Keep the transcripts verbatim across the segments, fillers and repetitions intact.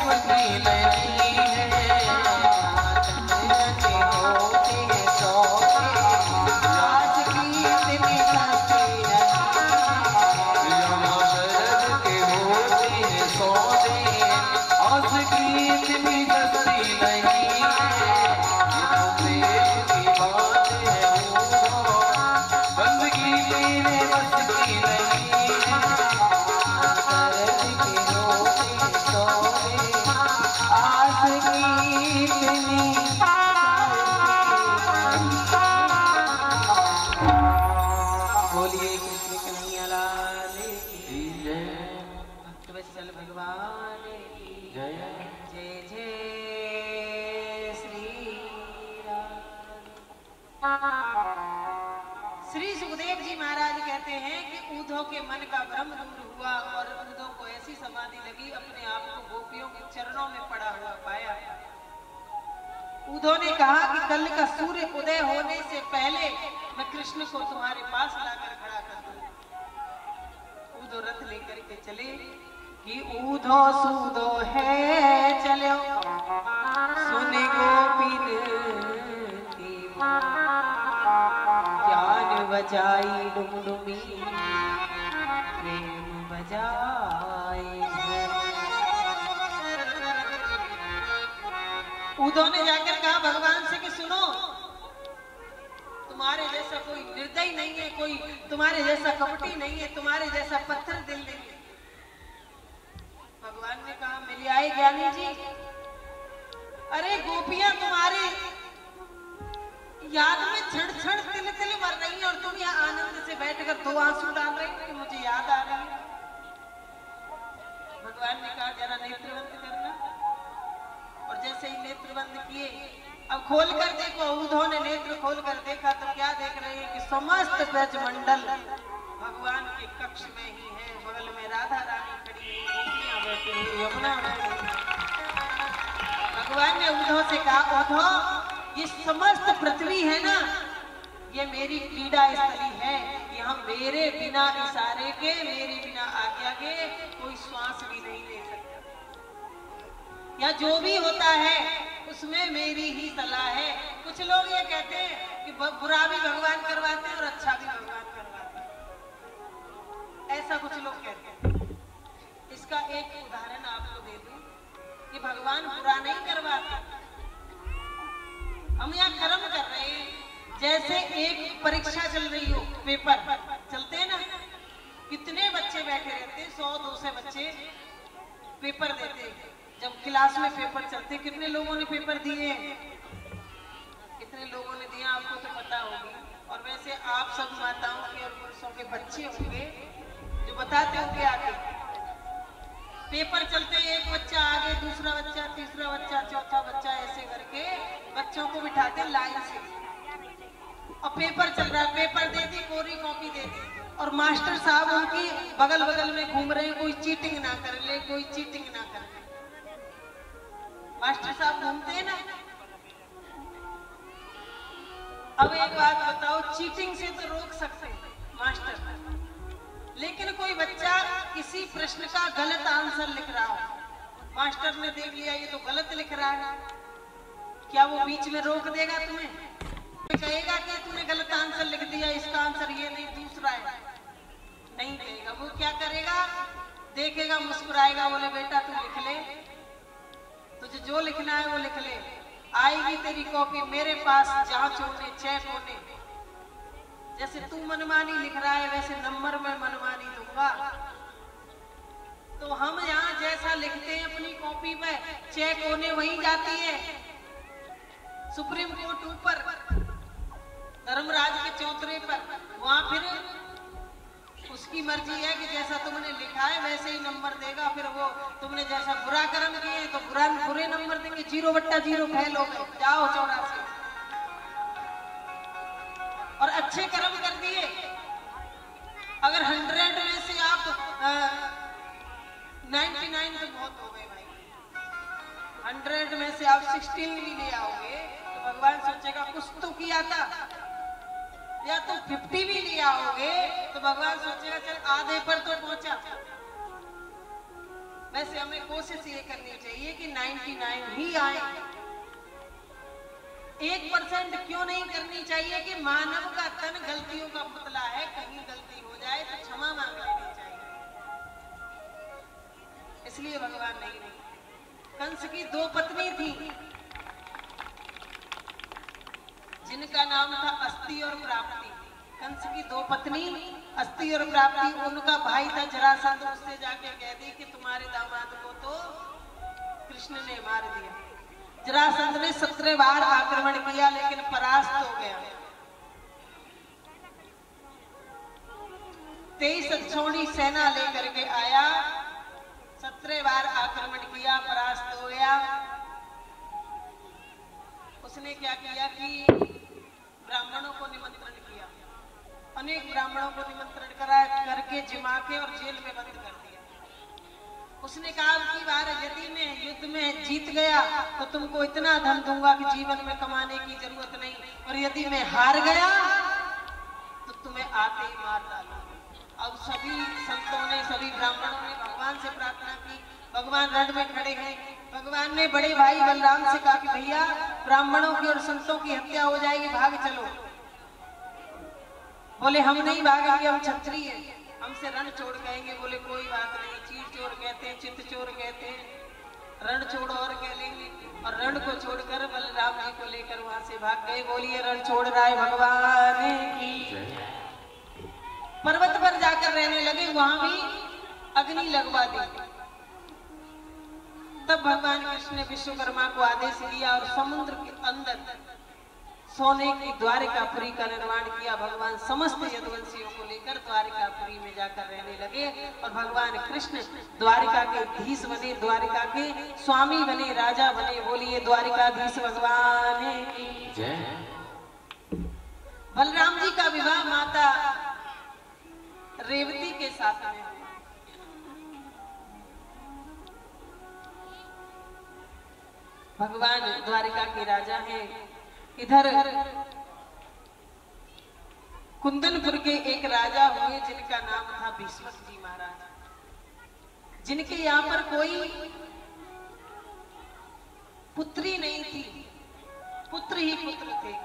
श्री सुखदेव जी महाराज कहते हैं कि ऊधो के मन का भ्रम दूर हुआ और ऊधो को ऐसी समाधि लगी, अपने आप को गोपियों के चरणों में पड़ा हुआ पाया। ऊधो ने कहा कि कल का सूर्य उदय होने से पहले मैं कृष्ण को तुम्हारे पास लाकर खड़ा कर दूं। ऊधो रथ लेकर के चले कि ऊधो सूधो है चलो सुने गोपिन की ज्ञान बजाई डुमडुमी प्रेम बजाए। ऊधो ने जाकर कहा भगवान से कि सुनो, तुम्हारे जैसा कोई निर्दयी नहीं है, कोई तुम्हारे जैसा कपटी नहीं है, तुम्हारे जैसा पत्थर दिल नहीं है। भगवान ने कहा मिल आए ज्ञानी जी, अरे गोपियां तुम्हारी याद में क्षण क्षण तिल तिल मर रही है और तुम यहाँ आनंद से बैठकर दो आंसू डाल रहे हो कि मुझे याद आ रही है। भगवान ने कहा जरा नेत्र बंद करना, और जैसे ही नेत्र बंद किए अब खोल कर देखो। ऊधो ने नेत्र खोल कर देखा तो क्या देख रहे हैं कि समस्त ब्रजमंडल भगवान के कक्ष में ही है। बगल में राधा रानी खड़ी है, गोपियां बैठी हैं, यमुना बैठी है। भगवान ने ऊधो से कहा ऊधो, ये समस्त पृथ्वी है ना, ये मेरी क्रीड़ा स्थली है। यहाँ मेरे बिना इशारे के, मेरे बिना आज्ञा के कोई श्वास भी नहीं ले सकता। या जो भी होता है उसमें मेरी ही सलाह है। कुछ लोग ये कहते हैं कि बुरा भी भगवान करवाते हैं और अच्छा भी भगवान करवाते हैं, ऐसा कुछ लोग कहते हैं। इसका एक उदाहरण आपको दे दूं कि भगवान बुरा नहीं करवाते। हम यहाँ कर्म कर रहे हैं, जैसे एक परीक्षा चल रही हो, पेपर चलते हैं ना, कितने बच्चे बैठे रहते हैं, सौ दो सौ बच्चे पेपर देते हैं। जब क्लास में पेपर चलते कितने लोगों ने पेपर दिए, कितने लोगों ने दिया आपको तो पता होगी। और वैसे आप सब माताओं के और पुरुषों के बच्चे होंगे जो बताते होंगे आगे पेपर चलते, एक बच्चा आगे, दूसरा बच्चा, तीसरा बच्चा, चौथा बच्चा, ऐसे करके बच्चों को बिठाते लाइन से। और पेपर चल रहा है, पेपर दे दी, कोरी कॉपी दे दी, और मास्टर साहब उनकी बगल बगल में घूम रहे हैं, कोई चीटिंग ना कर ले, कोई चीटिंग ना कर ले। मास्टर साहब घूमते हैं ना। अब एक बात बताओ, चीटिंग से तो रोक सकते हैं मास्टर, लेकिन कोई बच्चा किसी प्रश्न का गलत आंसर लिख रहा हो, मास्टर ने देख लिया ये तो गलत लिख रहा है, क्या वो बीच में रोक देगा तुम्हें? कहेगा कि तूने गलत आंसर लिख दिया, इसका आंसर ये नहीं दूसरा है? नहीं कहेगा। वो क्या करेगा, देखेगा, मुस्कुराएगा, बोले बेटा तू लिख ले, तुझे जो लिखना है वो लिख ले, आएगी तेरी कॉपी मेरे पास, जांच होने, चेक होने। जैसे तू मनमानी लिख रहा है वैसे नंबर में मनमानी दूंगा। तो हम यहाँ जैसा लिखते हैं अपनी कॉपी पे, चेक होने वहीं जाती है। सुप्रीम कोर्ट ऊपर, धर्मराज के चौतरे पर, वहां फिर उसकी मर्जी है कि जैसा तुमने लिखा है वैसे ही नंबर देगा। फिर वो तुमने जैसा बुरा कर्म किए तो बुरा बुरे नंबर देंगे, जीरो बट्टा जीरो फेल हो गए, जाओ चौरासी। और अच्छे कर्म कर दिए, अगर हंड्रेड में से आप नाइन्टी नाइन तो बहुत हो गए भाई, हंड्रेड में से आप सिक्सटीन भी ले आओगे तो भगवान सोचेगा कुछ तो किया था। या तो फिफ्टी भी ले आओगे तो भगवान सोचेगा चल आधे पर तो पहुंचा। वैसे हमें कोशिश ये करनी चाहिए कि निन्यानवे ही आए। एक परसेंट क्यों नहीं करनी चाहिए कि मानव का तन गलतियों का पुतला है, कहीं गलती हो जाए तो क्षमा मांग लेनी चाहिए। इसलिए भगवान नहीं नहीं कंस की दो पत्नी थी जिनका नाम था अस्ति और प्राप्ति। कंस की दो पत्नी अस्ति और प्राप्ति, उनका भाई था जरासंध। उससे जाके कह दी कि तुम्हारे दामाद को तो कृष्ण ने मार दिया। जरासंध ने सत्रह बार आक्रमण किया लेकिन परास्त हो गया। तेईस अक्षौणी सेना लेकर के आया, सत्रह बार आक्रमण किया, परास्त हो गया। उसने क्या किया कि ब्राह्मणों को निमंत्रण किया, अनेक ब्राह्मणों को निमंत्रण करा करके जिमा के और जेल में बंद कर दिया। उसने कहा कि बार यदि मैं युद्ध में जीत गया तो तुमको इतना धन दूंगा कि जीवन में कमाने की जरूरत नहीं, और यदि मैं हार गया तो तुम्हें आते ही मार डालूंगा। अब सभी संतों ने, सभी ब्राह्मणों ने भगवान से प्रार्थना की। भगवान रण में खड़े हैं। भगवान ने बड़े भाई बलराम से कहा कि भैया ब्राह्मणों की और संतों की हत्या हो जाएगी, भाग चलो। बोले हम नहीं भागेंगे, हम क्षत्रिय हैं, हमसे रण छोड़ कहेंगे। बोले कोई बात नहीं, चीर चोर कहते हैं, चित्त चोर कहते हैं, रण छोड़ और कह लेंगे। और रण को छोड़कर बलराम जी को लेकर वहां से भाग गए। बोलिए रण छोड़ रहा है भगवान की। पर्वत पर जाकर रहने लगे, वहां भी अग्नि लगवा दी। तब भगवान कृष्ण ने विश्वकर्मा को आदेश दिया और समुद्र के अंदर सोने की द्वारिकापुरी का निर्माण किया। भगवान समस्त यदुवंशियों को लेकर द्वारिकापुरी में जाकर रहने लगे और भगवान कृष्ण द्वारिका के धीश बने, द्वारिका के स्वामी बने, राजा बने। बोलिए द्वारिकाधीश भगवान की जय। बलराम जी का विवाह माता रेवती के साथ में। भगवान द्वारिका के राजा हैं। इधर कुंदनपुर के एक राजा हुए जिनका नाम था भीष्म जी महाराज, जिनके यहाँ पर कोई पुत्री नहीं थी, पुत्र ही पुत्र थे।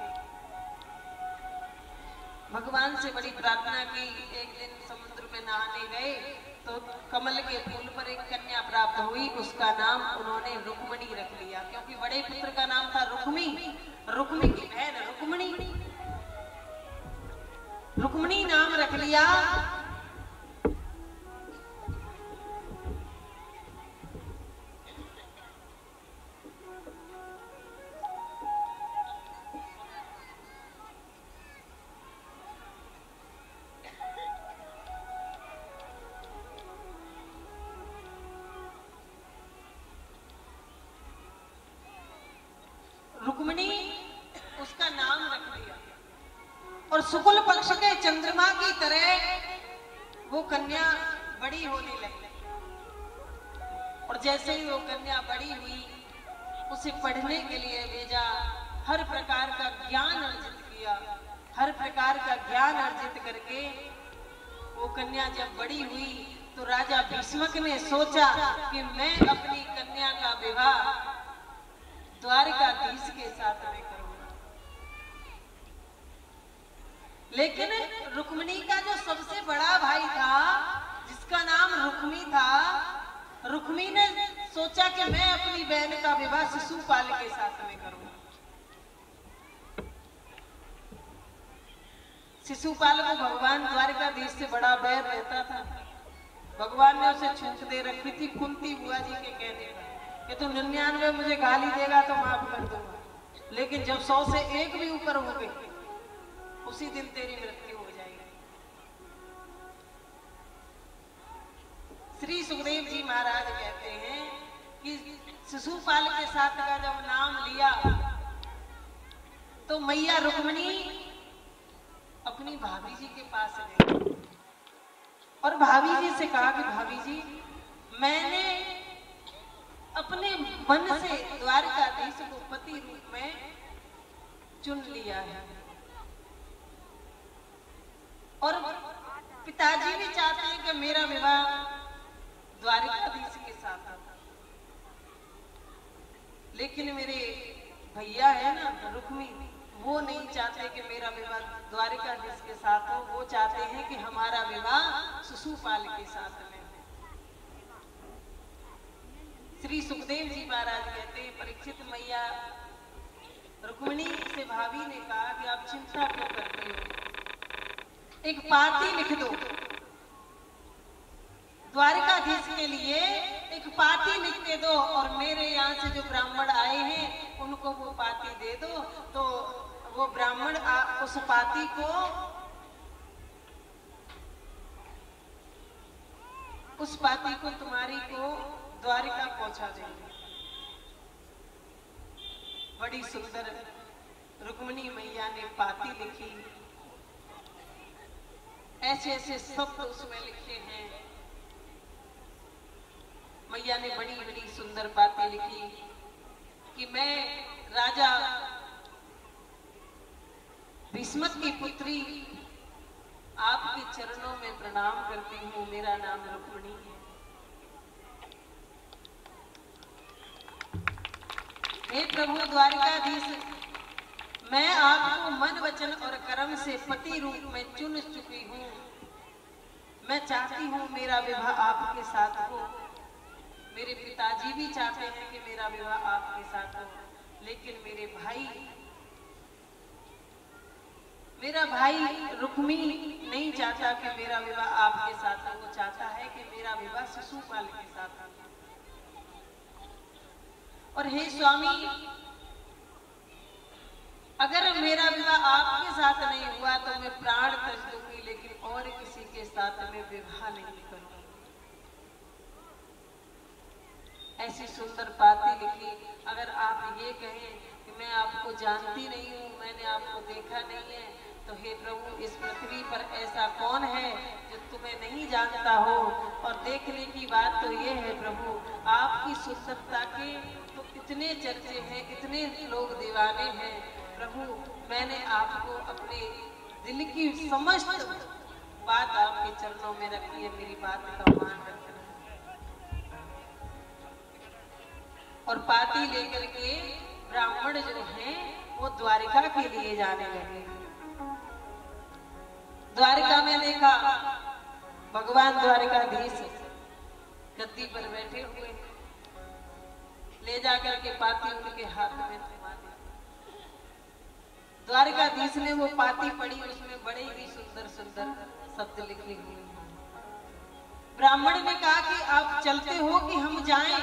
भगवान से बड़ी प्रार्थना की। एक दिन समुद्र में नहाने गए तो कमल के फूल पर एक कन्या प्राप्त हुई, उसका नाम उन्होंने रुक्मणी रख लिया, क्योंकि बड़े पुत्र का नाम था रुक्मी, रुक्मी की बहन रुक्मणी, रुक्मणी नाम रख लिया। रुक्मणी उसका नाम रख दिया और शुक्ल पक्ष के चंद्रमा की तरह वो कन्या बड़ी होने लगी। और जैसे ही वो कन्या बड़ी हुई, उसे पढ़ने के लिए भेजा, हर प्रकार का ज्ञान अर्जित किया। हर प्रकार का ज्ञान अर्जित करके वो कन्या जब बड़ी हुई तो राजा भीष्मक ने सोचा कि मैं अपनी कन्या का विवाह द्वारिकाधीश के साथ में करूंगा। लेकिन रुक्मिणी का जो सबसे बड़ा भाई था, जिसका नाम रुक्मी था, रुक्मी ने सोचा कि मैं अपनी बहन का विवाह शिशुपाल के साथ में करूंगा। शिशुपाल को भगवान द्वारिकाधीश से बड़ा बैर रहता था। भगवान ने उसे छूट दे रखी थी कुंती बुआ जी के कहने पर कि तू निन्यानवे मुझे गाली देगा तो माफ कर दूंगा, लेकिन जब सौ से एक भी ऊपर हो गई उसी दिन तेरी मृत्यु हो जाएगी। श्री सुखदेव जी महाराज कहते हैं कि शिशुपाल के साथ का जब नाम लिया तो मैया रुक्मिणी अपनी भाभी जी के पास गई और भाभी जी से कहा कि भाभी जी, मैंने अपने मन से द्वारकाधीश को पति रूप में चुन लिया है और पिताजी भी चाहते हैं कि मेरा विवाह द्वारिकाधीश के साथ। लेकिन मेरे भैया है ना रुक्मी, वो नहीं चाहते कि मेरा विवाह द्वारिकाधीश के साथ हो। वो चाहते हैं कि हमारा विवाह शिशुपाल के साथ में। श्री सुखदेव जी महाराज कहते हैं, परीक्षित मैया रुक्मिणी से भाभी ने कहा कि आप चिंता क्यों करते हो, एक पाती लिख दो द्वारिकाधीश के लिए, एक पाती लिख के दो और मेरे यहाँ से जो ब्राह्मण आए हैं उनको वो पाती दे दो। तो वो ब्राह्मण उस पाती को उस पाती को तुम्हारी को द्वारिका पहुंचा देंगे। बड़ी सुंदर रुक्मिणी मैया ने पाती लिखी, ऐसे ऐसे शब्द उसमें लिखे हैं। मैया ने बड़ी बड़ी सुंदर बातें लिखी कि मैं राजा भीष्म की पुत्री आपके चरणों में प्रणाम करती हूँ, मेरा नाम रुक्मिणी है। हे प्रभु द्वारिकाधीश, मैं आपको मन वचन और कर्म से पति रूप में चुन चुकी हूँ। मैं चाहती हूँ मेरा विवाह आपके साथ हो। मेरे पिताजी भी चाहते हैं कि मेरा विवाह आपके साथ हो, लेकिन मेरे भाई मेरा भाई रुक्मी नहीं चाहता कि मेरा विवाह आपके साथ हो। वो चाहता है कि मेरा विवाह शिशुपाल के साथ हो। और हे स्वामी, अगर मेरा विवाह आपके साथ नहीं हुआ तो मैं प्राण त्याग दूंगी, लेकिन और किसी के साथ मैं विवाह नहीं करूंगी। ऐसी सुंदर बातें लिखी। अगर आप ये कहें कि मैं आपको जानती नहीं हूँ, मैंने आपको देखा नहीं है, तो हे प्रभु, इस पृथ्वी पर ऐसा कौन है जो तुम्हें नहीं जानता हो। और देखने की बात तो ये है प्रभु, आपकी सुंदरता के तो इतने चर्चे हैं, इतने लोग दीवाने हैं। प्रभु, मैंने आपको अपने दिल की समस्त बात आपके चरणों में रखी है, मेरी बात का मान रखना। और पाती लेकर के ब्राह्मण जो हैं वो द्वारिका के लिए जाने लगे। द्वारिका में देखा भगवान द्वारिकाधीश गद्दी पर बैठे हुए, ले जाकर के पाती उनके हाथ में थमा दी। द्वारिकाधीश ने वो पाती पढ़ी, उसमें बड़े ही सुंदर सुंदर शब्द लिखे हुए। ब्राह्मण ने कहा कि आप चलते हो कि हम जाएं?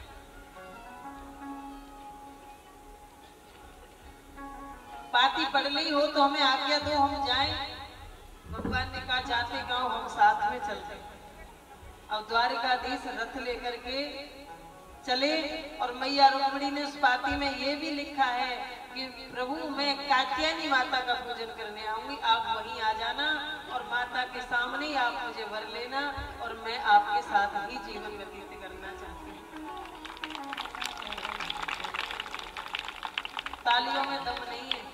पाती पढ़ ली हो तो हमें आज्ञा दो, हम जाएं। भगवान ने कहा जाते गांव हम साथ में चलते। अब द्वारिकाधीश रथ लेकर के चले और मैया रुक्मिणी ने उस पाती में ये भी लिखा है कि प्रभु, मैं कात्यायनी माता का पूजन करने आऊंगी, आप वहीं आ जाना और माता के सामने ही आप मुझे वर लेना और मैं आपके साथ ही जीवन व्यतीत करना चाहती हूँ। तालियों में दम नहीं है।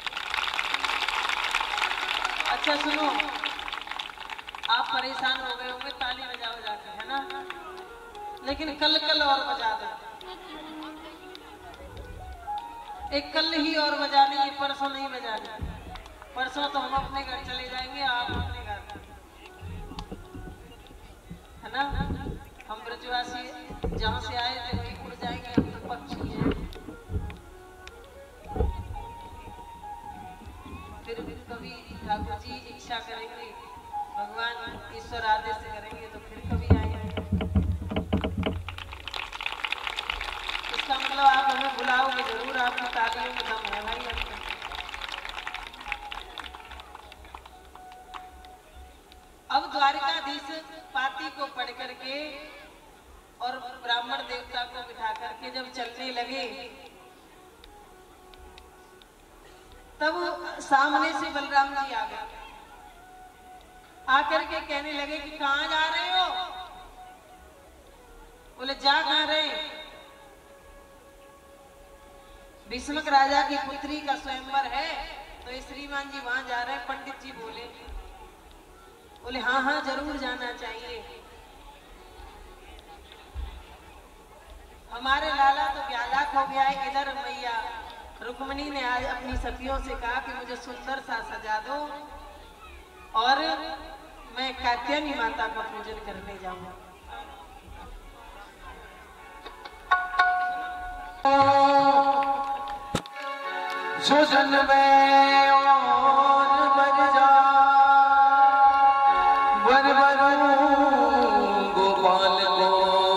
अच्छा सुनो, आप परेशान हो गए होंगे ताली बजा बजा के, है ना? लेकिन कल कल और बजा दो। एक कल ही और बजानी है, परसों नहीं बजानी। परसों तो हम अपने घर चले जाएंगे, आप अपने घर, है ना? हम ब्रजवासी जहाँ से आए थे वहीं उड़ जाएंगे, हम तो पक्षी हैं। फिर कभी ठाकुर जी इच्छा करेंगे, भगवान ईश्वर आदेश से करेंगे तो फिर कभी आएंगे। इसका मतलब आप हमें बुलाओगे जरूर, आपकी तालियों में दम है भाई। अब द्वारिकाधीश पाती को पढ़ करके और ब्राह्मण देवता को बिठा करके जब चलने लगे, तब सामने से बलराम जी आ गए। आकर के कहने लगे कि कहाँ जा रहे हो? बोले जा कहाँ रहे? भीष्मक राजा की पुत्री का स्वयंवर है तो श्रीमान जी वहां जा रहे हैं। पंडित जी बोले बोले हाँ हाँ जरूर जाना चाहिए। हमारे लाला तो ब्यालाक हो गया है। इधर मैया रुक्मणी ने आज अपनी सखियों से कहा कि मुझे सुंदर सा सजा दो और मैं कात्यायनी माता का पूजन करने जाऊंगा। जो जन्मे और मर जा बर गोपाल को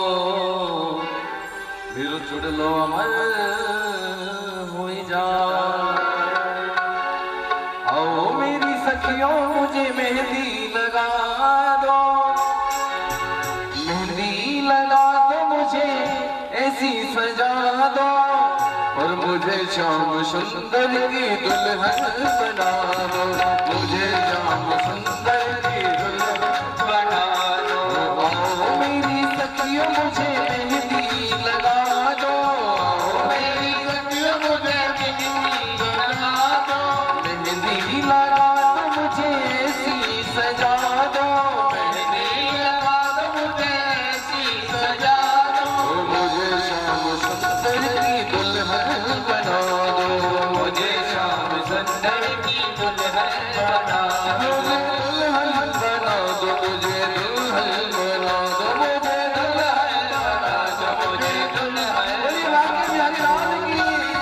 फिर चुड़ लो अमर हो जा। आओ मेरी सखियों मुझे मेहंदी लगा दो, मेहंदी लगा दो मुझे ऐसी सजा दो और मुझे श्याम सुंदर की दुल्हन बना दो, मुझे श्याम सुंदर की दुल्हन बना दो। आओ मेरी सखियों मुझे मेहंदी लगा दो, मेरी सखियों मुझे मेहंदी लगा दो, मेहंदी लगा दो मुझे ऐसी सजा दो, मेहंदी लगा दो मुझे ऐसी सजा दो, मुझे श्याम सुंदर की दुल्हन बना दो, मुझे श्याम सुंदर की दुल्हन बना दो, मुझे दुल्हन बना दो, मुझे दुल्हन बना दो, मुझे दुल्हन बना दो, मुझे दुल्हन। बोलिए वाक्य बिहारी लाल की।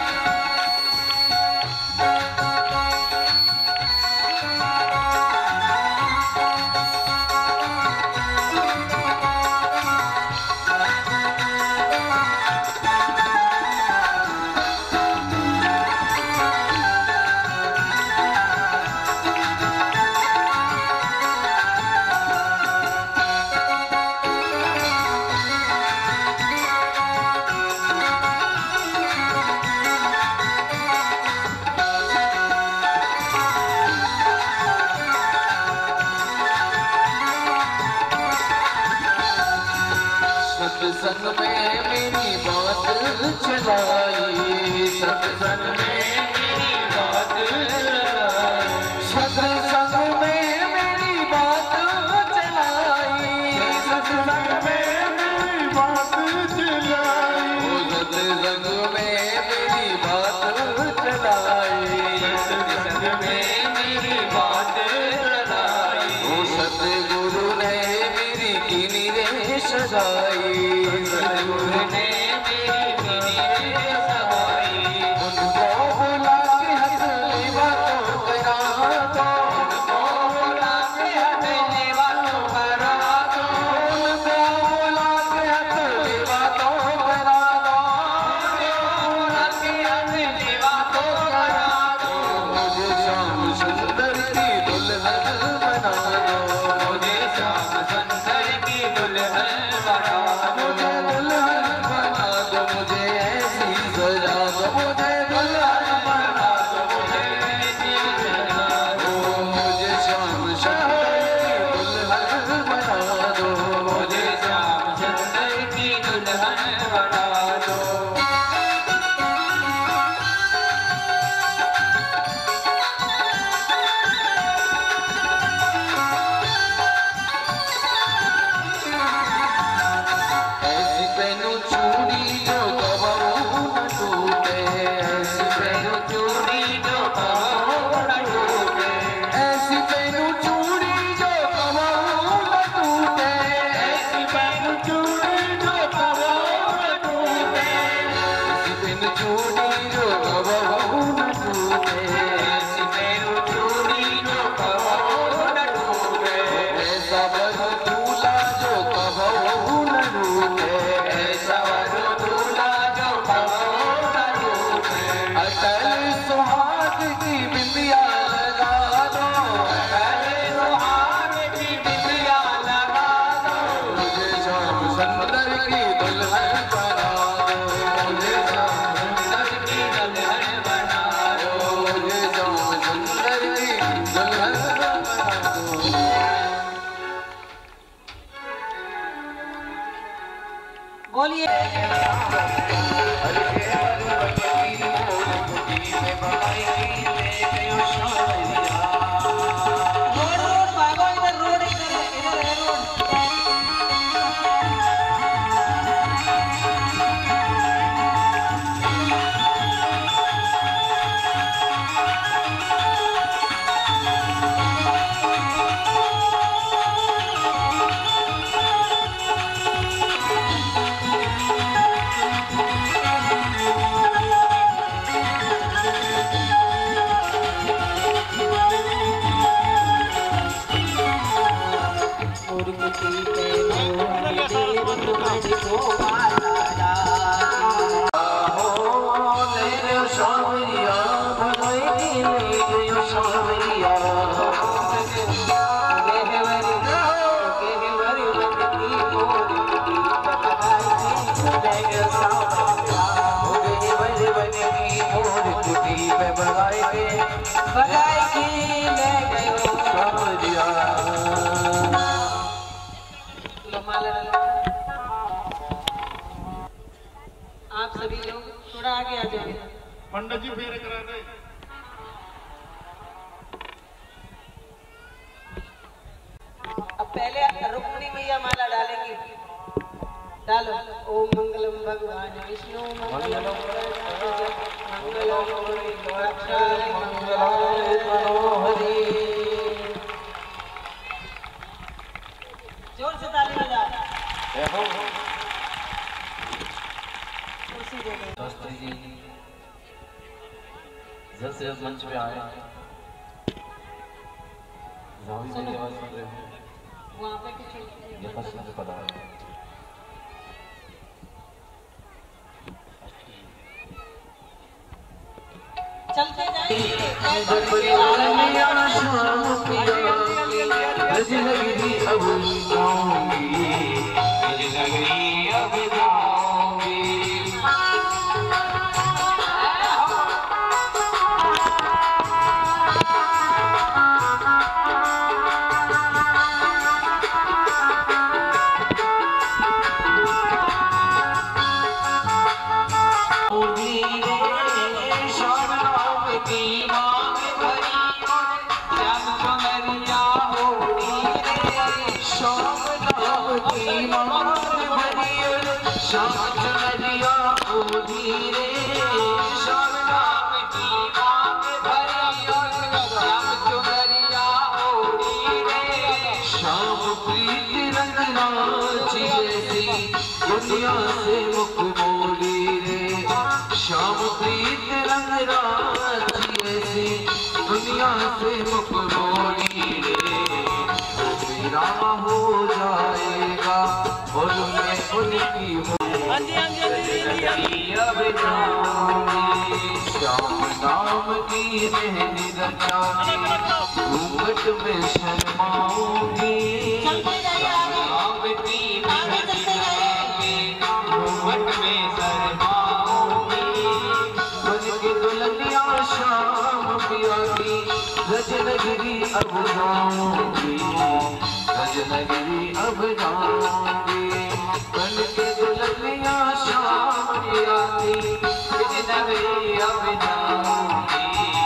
सत्संग में मेरी बात चलाई, सत्संग में मेरी बात चलाई, सत्संग में मेरी बात चलाई, सत्संग में मेरी बात चलाई, सत्संग में मेरी बात चलाई, सत्संग में मेरी बात चलाई। ओ सतगुरु ने मेरी कीनी रे सजाई, सतगुरु ने मेरी कीनी रे सजाई, उनको बुला के हथेली बातों करा दो, उनको बुला के हथेली बातों करा दो, उनको बुला के हथेली बातों करा दो, उनको बुला के हथेली बातों करा दो, मुझे श्याम सुंदर की दुल्हन बना दो, मुझे श्याम सुंदर की दुल्हन बना दो, मुझे दुल्हन बना दो, मुझे ऐसी सजा दो, मुझे दुल्हन बना दो, मुझे ऐसी सजा दो, मुझे श्याम सुंदर की दुल्हन बना दो, मुझे श्याम सुंदर की दुल्हन बना दो। ऐसी पहनूं चूड़ी जो कबहू न टूटे, ऐसी पहनूं चूड़ी जो कबहू न टूटे, ऐसी पहनूं चूड़ी जो कबहू न टूटे, ऐसी पहनूं चूड़ी जो कबहू न टूटे, ऐसी पहनूं चूड़ी जो कबहू न टूटे, ऐसी पहनूं चूड़ी जो कबहू न टूटे, ऐसा वर दूल्हा जो कबहू न टूटे, ऐसा वर दूल्हा जो कबहू न टूटे, अटल सुहाग की बिंदिया लगा दो, अटल सुहाग की बिंदिया लगा दो, मुझे श्याम सुंदर की दुल्हन बना दो, मुझे श्याम सुंदर की दुल्हन बगाई ले गयो सावरिया। आप सभी लोग थोड़ा आगे आ जाइए। पंडित जी फेरे करा दे। अब पहले रुक्मिणी मैया माला डालेंगी। डालो। ओम मंगलम भगवान विष्णु मंगलम मंगलम गणाक्षाय मंगलाय मनोहरि। जोर से ताली बजाओ। शास्त्री जी जल्द से जल्द मंच पे आए। जावी जी की आवाज सुन रहे हो? वहाँ पे कुछ ये पसंद से पता है। चलते जाएंगे। दुनिया से मुख मोली रे श्याम प्रीत रंग राजी ऐसी दुनिया से मुख मोली रे। मेरा हो जाएगा और मैं उनकी हो अब जाऊंगी। श्याम नाम की मेहंदी रचानी घूंघट में शर्माऊंगी। रजनगरी अब जाऊंगी रजनगरी अब जाऊंगी बन के दुल्हनिया शाम की आती रजनगरी अब जाऊंगी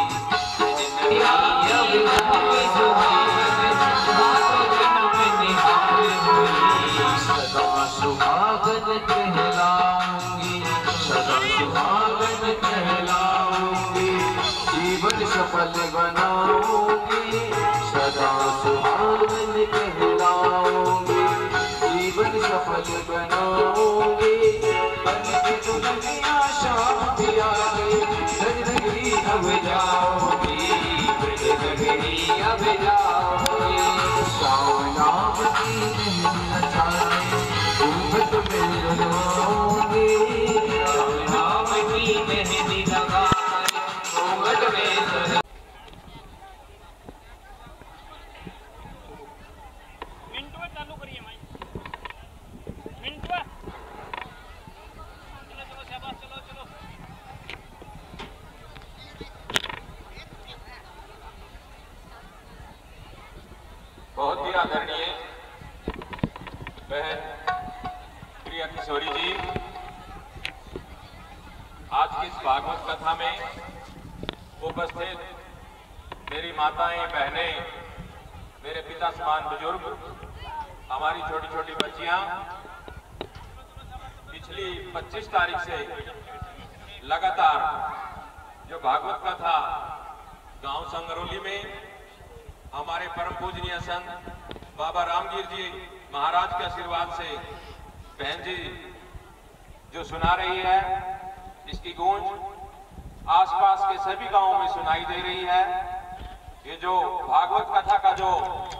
रजनगरी अब जाऊंगी। सदा सुहागन कहलाऊंगी सदा सुहागन कहलाऊंगी जीवन सफल बनाऊंगी सदा सुहागन कहलाऊंगी जीवन सफल बनाऊंगी। बन के दुल्हनिया शाम की आती रजनगरी अब जाऊंगी रजनगरी अब जाऊंगी। श्याम नाम की मेहंदी रचानी घूंघट में रचाऊंगी। श्याम नाम की मेहंदी लगाई घूंघट में। चालू करिए माइक। मिंटवा चलो चलो शाबाश चलो चलो। बहुत ही आदरणीय बहन प्रिया किशोरी जी आज की इस भागवत कथा में उपस्थित मेरी माताएं बहनें मेरे पिता समान बुजुर्ग हमारी छोटी छोटी बच्चियां पिछली पच्चीस तारीख से लगातार जो भागवत कथा गांव संगरौली में हमारे परम पूजनीय संत बाबा रामगीर जी महाराज के आशीर्वाद से बहन जी जो सुना रही है इसकी गूंज आसपास के सभी गांवों में सुनाई दे रही है। ये जो भागवत कथा का जो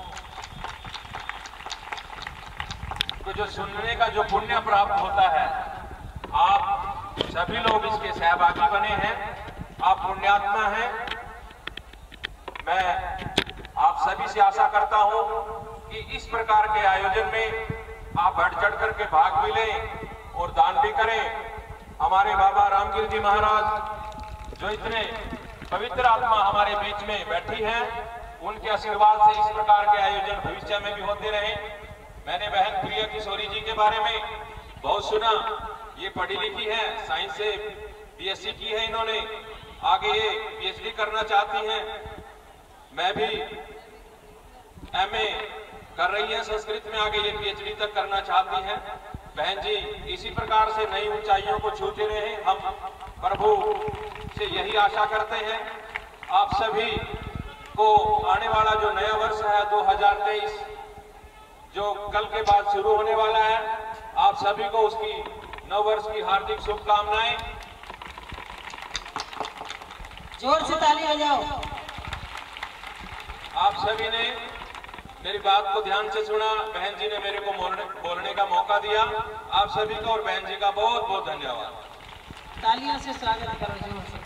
तो जो सुनने का जो पुण्य प्राप्त होता है आप सभी लोग इसके सहभागी बने हैं। आप पुण्यात्मा हैं। मैं आप सभी से आशा करता हूं कि इस प्रकार के आयोजन में आप बढ़ चढ़ करके भाग भी लें और दान भी करें। हमारे बाबा रामगीर जी महाराज जो इतने पवित्र आत्मा हमारे बीच में बैठी है, उनके आशीर्वाद से इस प्रकार के आयोजन भविष्य में भी होते रहे। मैंने बहन प्रिया किशोरी जी के बारे में बहुत सुना, ये पढ़ी लिखी है, साइंस से बीएससी की है इन्होंने, आगे ये पीएचडी करना चाहती हैं। मैं भी एमए कर रही है संस्कृत में, आगे ये पीएचडी तक करना चाहती हैं। बहन जी इसी प्रकार से नई ऊंचाइयों को छूते रहे, हम प्रभु से यही आशा करते हैं। आप सभी को आने वाला जो नया वर्ष है दो हज़ार तेईस, जो कल के बाद शुरू होने वाला है, आप सभी को उसकी नव वर्ष की हार्दिक शुभकामनाएं। जोर से ताली बजाओ। आप सभी ने मेरी बात को ध्यान से सुना, बहन जी ने मेरे को बोलने का मौका दिया। आप सभी को और बहन जी का बहुत बहुत धन्यवाद। तालियों से स्वागत करो जोर से।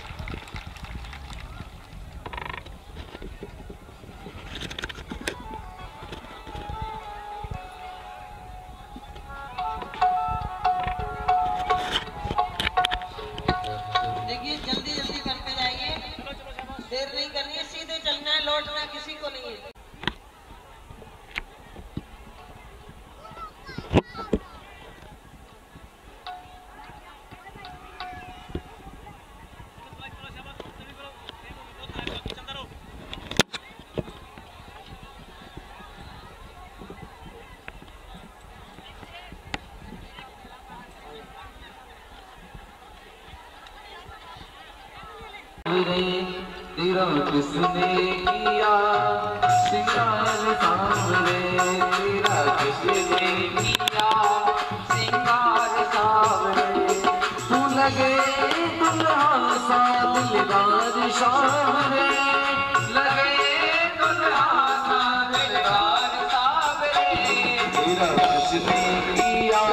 देखिए जल्दी जल्दी करते जाइए, देर नहीं करनी है, सीधे चलना है, लौटना किसी को नहीं है। तेरा किसने किया सिंगार सावरे, तेरा किसने किया सिंगार सावरे, तू लगे दुल्हा सा दिलदार सावरे, लगे दुल्हा सा दिलदार सावरे, तेरा किसने किया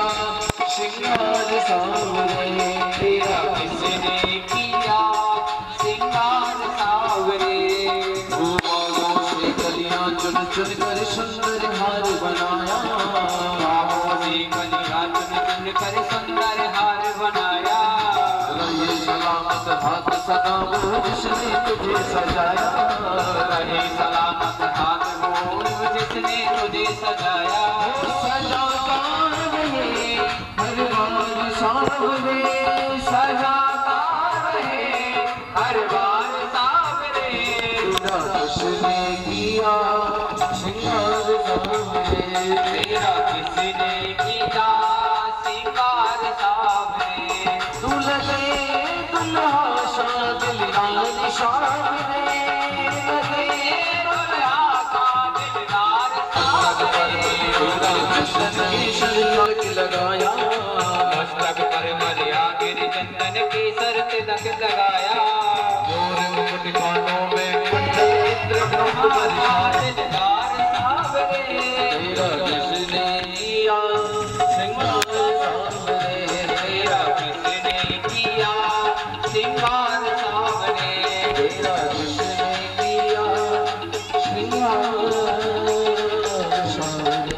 सिंगार सावरे, तेरा किसने किया सिंगार सावरे, बागों से कलियां चुन चुन कर सुंदर हार बनाया, बागों से कलियां चुन चुन कर सुंदर हार बनाया, रहे सलामत हाथ सदा वो जिसने तुझे सजाया, रहे सलामत हाथ वो जिसने तुझे सजाया, सजाता रहे हर बार सावरे, सजाता रहे हर बार सावरे, तेरा किसने किया सिंगार सावरे, तेरा किसने किया सिंगार सावरे, तू लगे दुल्हा सा दिलदार सावरे, लगे दुल्हा सा दिलदार सावरे, तेरा किसने शरीर लगाया, मस्तक पर मरिया गिर चंदन की शर्त तक लगाया, मोर मुकुट कानों में कुंडल इत्र ब्रह्म दिलदार सावरे, तेरा किसने किया सिंगार सावरे, तेरा किसने किया सिंगार सावरे, तेरा किसने किया सिंगार सावरे।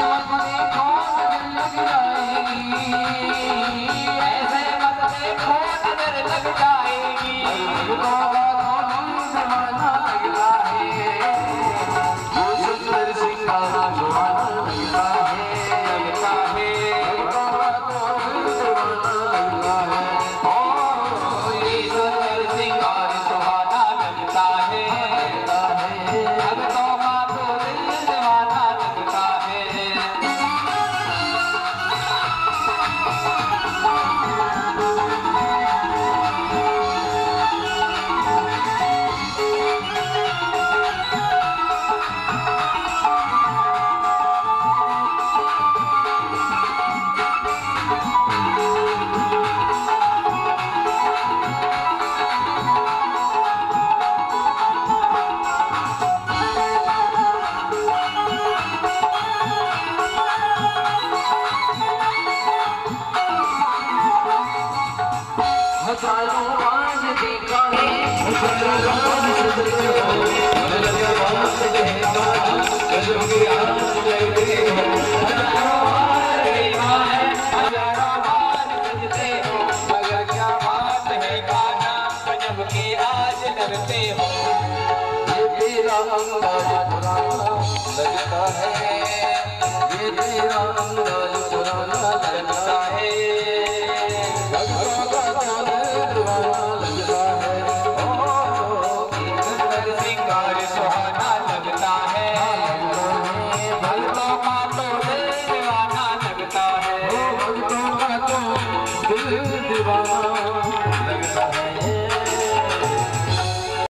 ऐसे मत देखो सालों आज देखा है हजारों बार देखा है गजब की आज लगते हो हजारों बार देखा है हजारों बार बजते हो मगर क्या बात है गाना गजब की आज लगते हो ये तेरा अंदाज पुराना लगता है ये तेरा अंदाज पुराना लगता है लगता है सिंगार सुहाना लगता है भक्तों का तो दिल दीवाना लगता है भक्तों का तो दिल दीवाना